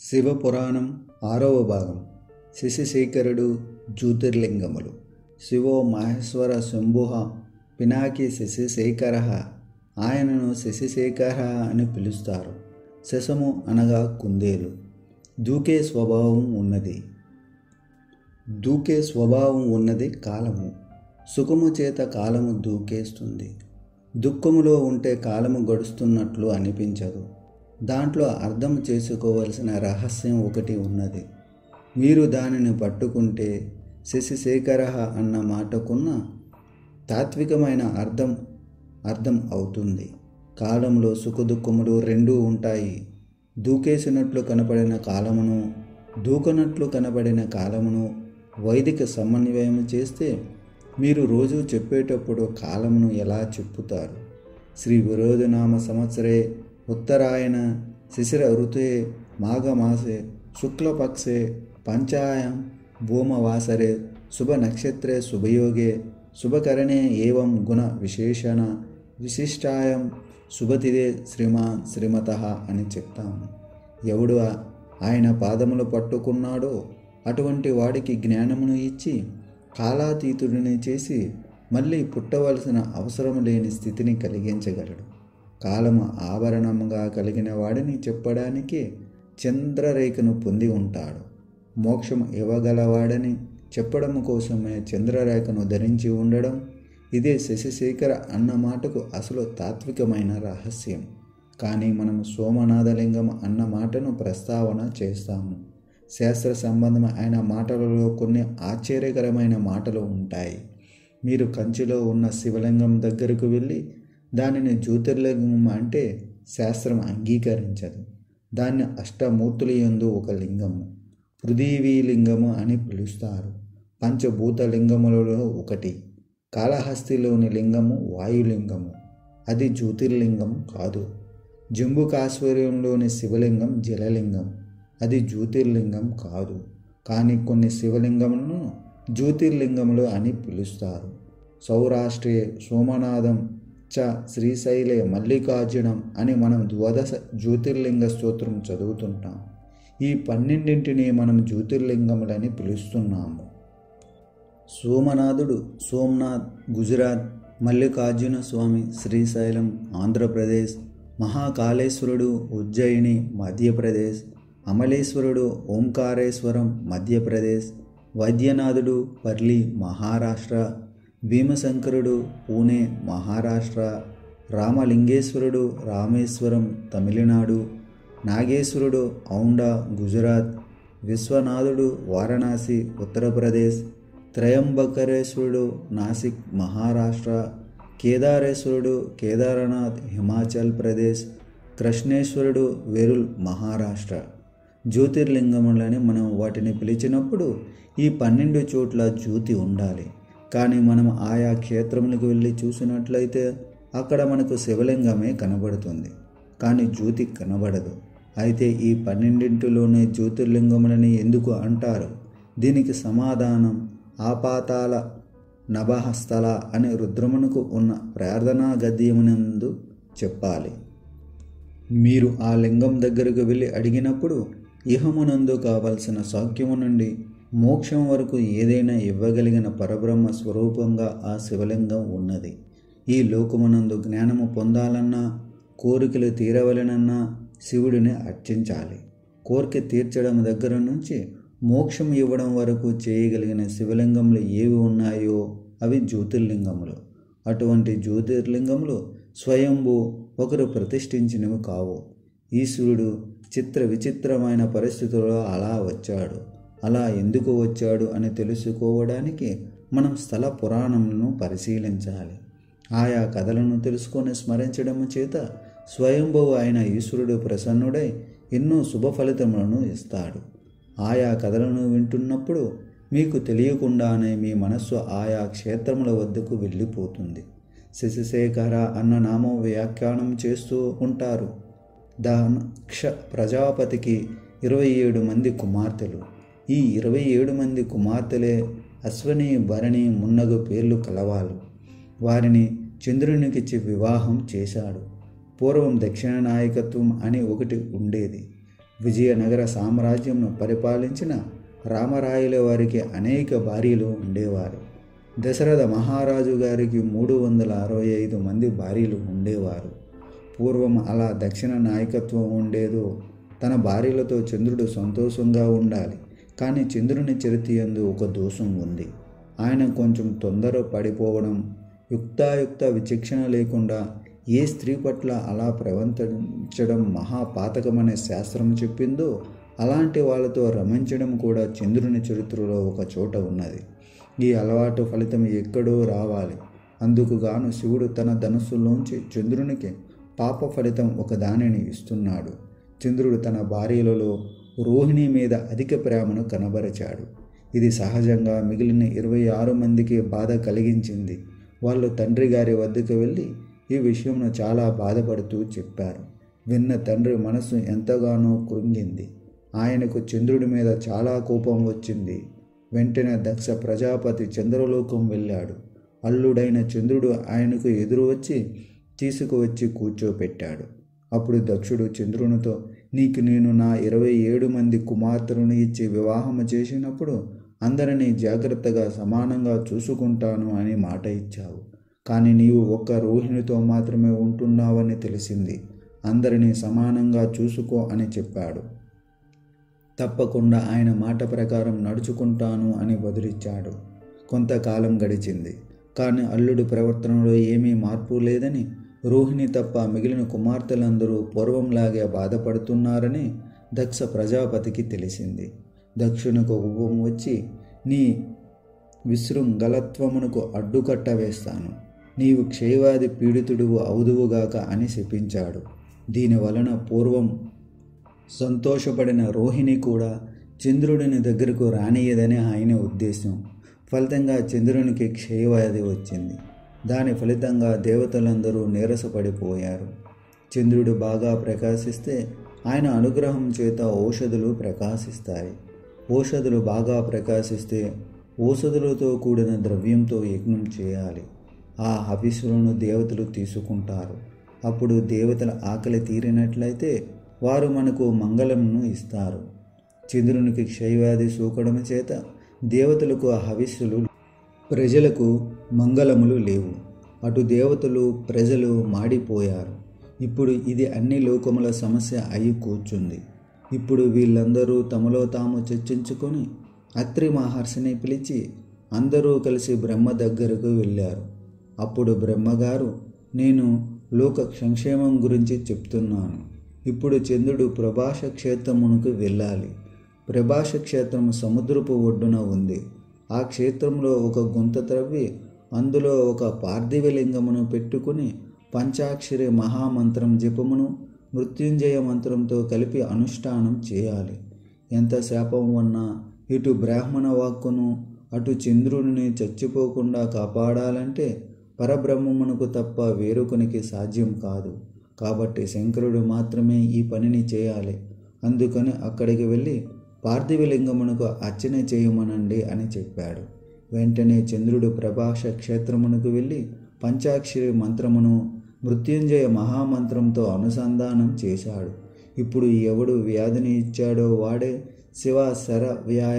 శివపురాణం 6వ భాగం. శశిశేఖరుడు జ్యోతిర్లింగములు. శివో మహేశ్వర శంభుః పినాకి శశిశేఖర. ఆయనను శశిశేఖర అని పిలుస్తారు. శశము అనగా కుందేలు. దూకే స్వభావం ఉన్నది కాలము. సుఖము చేత కాలము దూకేస్తుంది. దుఃఖములో ఉంటే కాలము గడుస్తున్నట్లు అనిపించదు. దాంట్లో అర్థం చేసుకోవలసిన రహస్యం ఒకటి ఉన్నది. మీరు దానిని పట్టుకుంటే శశిశేఖర అన్న మాటకున్న తాత్వికమైన అర్థం అవుతుంది. కాలంలో సుఖదుఖములు రెండూ ఉంటాయి. దూకేసినట్లు కనపడిన కాలమును, దూకనట్లు కనపడిన కాలమును వైదిక సమన్వయం చేస్తే మీరు రోజు చెప్పేటప్పుడు కాలమును ఎలా చెప్పుతారు? శ్రీ విరోధనామ సంవత్సరే ఉత్తరాయణ శిశిర ఋతుయే మాఘమాసే శుక్లపక్షే పంచాయాం భూమవాసరే శుభ నక్షత్రే శుభయోగే శుభకరణే ఏవం గుణ విశేషణ విశిష్టాయం శుభతిదే శ్రీమాన్ శ్రీమతః అని చెప్తాము. ఎవడు ఆయన పాదములు పట్టుకున్నాడో అటువంటి వాడికి జ్ఞానమును ఇచ్చి కాలాతీతుడిని చేసి మళ్ళీ పుట్టవలసిన అవసరం లేని స్థితిని కలిగించగలడు. కాలము ఆభరణముగా కలిగిన వాడిని చెప్పడానికి చంద్రరేఖను పొంది ఉంటాడు. మోక్షం ఇవ్వగలవాడని చెప్పడం కోసమే చంద్రరేఖను ధరించి ఉండడం. ఇదే శశిశేఖర అన్న మాటకు అసలు తాత్వికమైన రహస్యం. కానీ మనం సోమనాథలింగం అన్న మాటను ప్రస్తావన చేస్తాము. శాస్త్ర సంబంధమైన మాటలలో కొన్ని ఆశ్చర్యకరమైన మాటలు ఉంటాయి. మీరు కంచిలో ఉన్న శివలింగం దగ్గరకు వెళ్ళి దానిని జ్యోతిర్లింగం అంటే శాస్త్రం అంగీకరించదు. దాన్ని అష్టమూర్తుల యందు ఒక లింగము, పృథివీలింగము అని పిలుస్తారు. పంచభూతలింగములలో ఒకటి. కాళహస్తిలోని లింగము వాయులింగము. అది జ్యోతిర్లింగం కాదు. జంబుకాశ్వర్యంలోని శివలింగం జలలింగం. అది జ్యోతిర్లింగం కాదు. కానీ కొన్ని శివలింగములను జ్యోతిర్లింగములు అని పిలుస్తారు. సౌరాష్ట్రే సోమనాథం చ శ్రీశైలే మల్లికార్జునం అని మనం ద్వాదశ జ్యోతిర్లింగ స్తోత్రం చదువుతుంటాం. ఈ 12 మనం జ్యోతిర్లింగములని పిలుస్తున్నాము. సోమనాథుడు సోమనాథ్ గుజరాత్, మల్లికార్జున స్వామి శ్రీశైలం ఆంధ్రప్రదేశ్, మహాకాళేశ్వరుడు ఉజ్జయిని మధ్యప్రదేశ్, అమలేశ్వరుడు ఓంకారేశ్వరం మధ్యప్రదేశ్, వైద్యనాథుడు పర్లి మహారాష్ట్ర, భీమశంకరుడు పూణే మహారాష్ట్ర, రామలింగేశ్వరుడు రామేశ్వరం తమిళనాడు, నాగేశ్వరుడు ఔండా గుజరాత్, విశ్వనాథుడు వారణాసి ఉత్తరప్రదేశ్, త్రయంబకేశ్వరుడు నాసిక్ మహారాష్ట్ర, కేదారేశ్వరుడు కేదారనాథ్ హిమాచల్ ప్రదేశ్, కృష్ణేశ్వరుడు వెరుల్ మహారాష్ట్ర. జ్యోతిర్లింగములని మనం వాటిని పిలిచినప్పుడు ఈ 12 చోట్ల జ్యోతి ఉండాలి. కానీ మనం ఆయా క్షేత్రములకు వెళ్ళి చూసినట్లయితే అక్కడ మనకు శివలింగమే కనబడుతుంది, కానీ జ్యోతి కనబడదు. అయితే ఈ 12లోనే జ్యోతిర్లింగములని ఎందుకు అంటారు? దీనికి సమాధానం ఆపాతాల నభఃస్థల అనే రుద్రమునకు ఉన్న ప్రార్థనా గద్యమునందు చెప్పాలి. మీరు ఆ లింగం దగ్గరకు వెళ్ళి అడిగినప్పుడు ఇహమునందు కావలసిన సౌఖ్యము నుండి మోక్షం వరకు ఏదైనా ఇవ్వగలిగిన పరబ్రహ్మ స్వరూపంగా ఆ శివలింగం ఉన్నది. ఈ లోకమునందు జ్ఞానము పొందాలన్నా, కోరికలు తీరవలనన్నా శివుడిని అర్చించాలి. కోరిక తీర్చడం దగ్గర నుంచి మోక్షం ఇవ్వడం వరకు చేయగలిగిన శివలింగములు ఏవి ఉన్నాయో అవి జ్యోతిర్లింగములు. అటువంటి జ్యోతిర్లింగములు స్వయంభూ ఒకరు ప్రతిష్ఠించినవి కావు. ఈశ్వరుడు చిత్ర విచిత్రమైన పరిస్థితుల్లో అలా వచ్చాడు. అలా ఎందుకు వచ్చాడు అని తెలుసుకోవడానికి మనం స్థల పురాణములను పరిశీలించాలి. ఆయా కథలను తెలుసుకొని స్మరించడం చేత స్వయంభువు అయిన ఈశ్వరుడు ప్రసన్నుడై ఎన్నో శుభ ఫలితములను ఇస్తాడు. ఆయా కథలను వింటున్నప్పుడు మీకు తెలియకుండానే మీ మనస్సు ఆయా క్షేత్రముల వద్దకు వెళ్ళిపోతుంది. శశిశేఖర అన్న నామం వ్యాఖ్యానం చేస్తూ ఉంటారు. దక్ష ప్రజాపతికి 27 మంది కుమార్తెలు. ఈ 27 మంది కుమార్తెలే అశ్వని, భరణి మున్నగు పేర్లు కలవాళ్ళు. వారిని చంద్రునికిచ్చి వివాహం చేశాడు. పూర్వం దక్షిణ నాయకత్వం అని ఒకటి ఉండేది. విజయనగర సామ్రాజ్యంను పరిపాలించిన రామరాయల వారికి అనేక భార్యలు ఉండేవారు. దశరథ మహారాజు గారికి 365 మంది భార్యలు ఉండేవారు. పూర్వం అలా దక్షిణ నాయకత్వం ఉండేదో. తన భార్యలతో చంద్రుడు సంతోషంగా ఉండాలి. కానీ చంద్రుని చరిత్ర యందు ఒక దోషం ఉంది. ఆయన కొంచెం తొందర పడిపోవడం, యుక్తాయుక్త విచక్షణ లేకుండా ఏ స్త్రీ పట్ల అలా ప్రవర్తించడం మహాపాతకమనే శాస్త్రం చెప్పిందో అలాంటి వాళ్ళతో రమించడం కూడా చంద్రుని చరిత్రలో ఒక చోట ఉన్నది. ఈ అలవాటు ఫలితం ఎక్కడో రావాలి. అందుకు గాను శివుడు తన ధనుస్సులోంచి చంద్రునికి పాప ఫలితం ఒక దానిని ఇస్తున్నాడు. చంద్రుడు తన భార్యలలో రోహిణి మీద అధిక ప్రేమను కనబరిచాడు. ఇది సహజంగా మిగిలిన 26 మందికి బాధ కలిగించింది. వాళ్ళు తండ్రి గారి వద్దకు వెళ్ళి ఈ విషయంను చాలా బాధపడుతూ చెప్పారు. విన్న తండ్రి మనసు ఎంతగానో కృంగింది. ఆయనకు చంద్రుడి మీద చాలా కోపం వచ్చింది. వెంటనే దక్ష ప్రజాపతి చంద్రలోకం వెళ్ళాడు. అల్లుడైన చంద్రుడు ఆయనకు ఎదురు వచ్చి తీసుకువచ్చి కూర్చోపెట్టాడు. అప్పుడు దక్షుడు చంద్రునితో, నీకు నేను నా 27 మంది కుమార్తెలను ఇచ్చి వివాహం చేసినప్పుడు అందరినీ జాగ్రత్తగా సమానంగా చూసుకుంటాను అని మాట ఇచ్చావు. కానీ నీవు ఒక్క రోహిణితో మాత్రమే ఉంటున్నావని తెలిసింది. అందరినీ సమానంగా చూసుకో అని చెప్పాడు. తప్పకుండా ఆయన మాట ప్రకారం నడుచుకుంటాను అని బదులిచ్చాడు. కొంతకాలం గడిచింది. కానీ అల్లుడి ప్రవర్తనలో ఏమీ మార్పు లేదని, రోహిణి తప్ప మిగిలిన కుమార్తెలందరూ పూర్వంలాగే బాధపడుతున్నారని దక్ష ప్రజాపతికి తెలిసింది. దక్షునికి కోపం వచ్చి, నీ విశృంఖలత్వమునకు అడ్డుకట్ట వేస్తాను. నీవు క్షయవాది పీడితుడువు అవుదువుగాక అని శపించాడు. దీనివలన పూర్వం సంతోషపడిన రోహిణి కూడా చంద్రుడిని దగ్గరకు రానియదని ఆయన ఉద్దేశం. ఫలితంగా చంద్రునికి క్షయవ్యాధి వచ్చింది. దాని ఫలితంగా దేవతలందరూ నీరసపడిపోయారు. చంద్రుడు బాగా ప్రకాశిస్తే ఆయన అనుగ్రహం చేత ఔషధులు ప్రకాశిస్తాయి. ఔషధులు బాగా ప్రకాశిస్తే ఔషధులతో కూడిన ద్రవ్యంతో యజ్ఞం చేయాలి. ఆ హవిస్సులను దేవతలు తీసుకుంటారు. అప్పుడు దేవతల ఆకలి తీరినట్లయితే వారు మనకు మంగళంను ఇస్తారు. చంద్రునికి క్షయవ్యాధి సోకడం చేత దేవతలకు హవిస్సులు, ప్రజలకు మంగళములు లేవు. అటు దేవతలు ప్రజలు మాడిపోయారు. ఇప్పుడు ఇది అన్ని లోకముల సమస్య అయి కూర్చుంది. ఇప్పుడు వీళ్ళందరూ తమలో తాము చర్చించుకొని అత్రి మహర్షిని పిలిచి అందరూ కలిసి బ్రహ్మ దగ్గరకు వెళ్ళారు. అప్పుడు బ్రహ్మగారు, నేను లోక సంక్షేమం గురించి చెప్తున్నాను. ఇప్పుడు చంద్రుడు ప్రభాష క్షేత్రమునకు వెళ్ళాలి. ప్రభాష క్షేత్రం సముద్రపు ఒడ్డున ఉంది. ఆ క్షేత్రంలో ఒక గుంత త్రవ్వి అందులో ఒక పార్థివలింగమును పెట్టుకుని పంచాక్షరి మహామంత్రం జపమును మృత్యుంజయ మంత్రంతో కలిపి అనుష్ఠానం చేయాలి. ఎంత శాపం ఉన్నా ఇటు బ్రాహ్మణ వాక్కును అటు చంద్రుడిని చచ్చిపోకుండా కాపాడాలంటే పరబ్రహ్మమునకు తప్ప వేరొకనికి సాధ్యం కాదు. కాబట్టి శంకరుడు మాత్రమే ఈ పనిని చేయాలి. అందుకని అక్కడికి వెళ్ళి పార్థివలింగమునకు అర్చన చేయమనండి అని చెప్పాడు. వెంటనే చంద్రుడు ప్రభాష క్షేత్రమునకు వెళ్ళి పంచాక్షరి మంత్రమును మృత్యుంజయ మహామంత్రంతో అనుసంధానం చేశాడు. ఇప్పుడు ఎవడు వ్యాధిని ఇచ్చాడో వాడే శివ శర వ్యాయ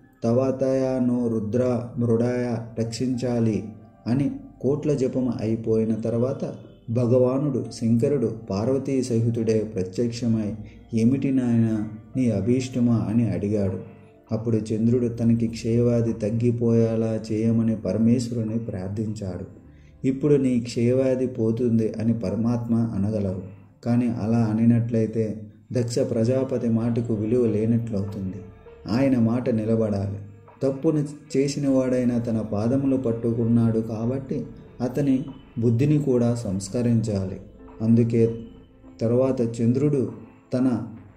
తవతయ నో రుద్ర మృడాయ రక్షించాలి అని కోట్ల జపం అయిపోయిన తర్వాత భగవానుడు శంకరుడు పార్వతీ సహితుడే ప్రత్యక్షమై, ఏమిటి నాయన నీ అభీష్టమా అని అడిగాడు. అప్పుడు చంద్రుడు తనకి క్షయవ్యాధి తగ్గిపోయేలా చేయమని పరమేశ్వరుని ప్రార్థించాడు. ఇప్పుడు నీ క్షయవ్యాధి పోతుంది అని పరమాత్మ అనగలరు. కానీ అలా అనినట్లయితే దక్ష ప్రజాపతి మాటకు విలువ లేనట్లవుతుంది. ఆయన మాట నిలబడాలి. తప్పును చేసిన వాడైనా తన పాదములు పట్టుకున్నాడు కాబట్టి అతని బుద్ధిని కూడా సంస్కరించాలి. అందుకే తరువాత చంద్రుడు తన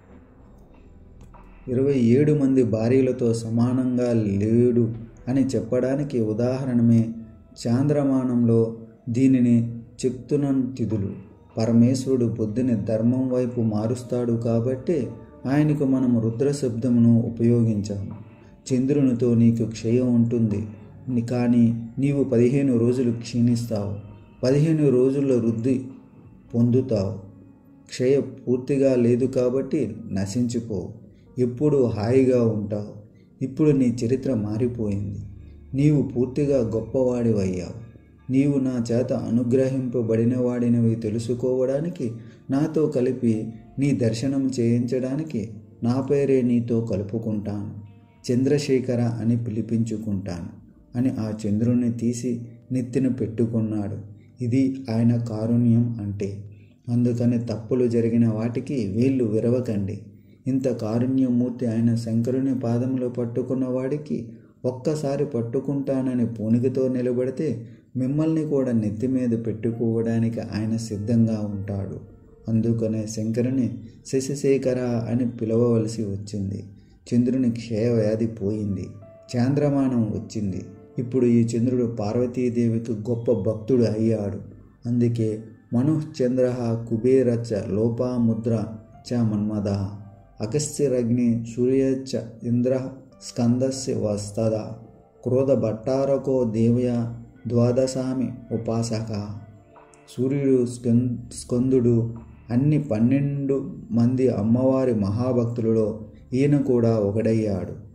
27 మంది భార్యలతో సమానంగా లేడు అని చెప్పడానికి ఉదాహరణమే చాంద్రమానంలో దీనిని చెప్తున్న తిథులు. పరమేశ్వరుడు బుద్ధిని ధర్మం వైపు మారుస్తాడు కాబట్టి ఆయనకు మనం రుద్ర శబ్దమును ఉపయోగించాము. చంద్రునితో నీకు క్షయం ఉంటుంది, కానీ నీవు 15 రోజులు క్షీణిస్తావు. 15 రోజుల్లో వృద్ధి పొందుతావు. క్షయ పూర్తిగా లేదు కాబట్టి నశించిపోవు. ఎప్పుడూ హాయిగా ఉంటావు. ఇప్పుడు నీ చరిత్ర మారిపోయింది. నీవు పూర్తిగా గొప్పవాడివయ్యావు. నీవు నా చేత అనుగ్రహింపబడిన వాడినవి తెలుసుకోవడానికి, నాతో కలిపి నీ దర్శనం చేయించడానికి నా పేరే నీతో కలుపుకుంటాను. చంద్రశేఖర అని పిలిపించుకుంటాను అని ఆ చంద్రుణ్ణి తీసి నెత్తిన పెట్టుకున్నాడు. ఇది ఆయన కారుణ్యం అంటే. అందుకని తప్పులు జరిగిన వాటికి వీళ్ళు విరవకండి. ఇంత కారుణ్యమూర్తి అయిన శంకరుని పాదములు పట్టుకున్న వాడికి ఒక్కసారి పట్టుకుంటానని పూనికతో నిలబడితే మిమ్మల్ని కూడా నెత్తి మీద పెట్టుకోవడానికి ఆయన సిద్ధంగా ఉంటాడు. అందుకనే శంకరుని శశిశేఖర అని పిలవవలసి వచ్చింది. చంద్రుని క్షయవ్యాధి పోయింది. చాంద్రమానం వచ్చింది. ఇప్పుడు ఈ చంద్రుడు పార్వతీదేవికి గొప్ప భక్తుడు అయ్యాడు. అందుకే మనుశ్చంద్ర కుబేరచ్చ లోపాముద్ర చ మన్మద అగస్త్యరగ్ని సూర్యచ్చ ఇంద్ర స్కందస్య వస్తద క్రోధ భట్టారకో దేవయ ద్వాదశామి ఉపాసక. సూర్యుడు స్కందుడు అన్ని 12 మంది అమ్మవారి మహాభక్తులలో ఈయన కూడా ఒకడయ్యాడు.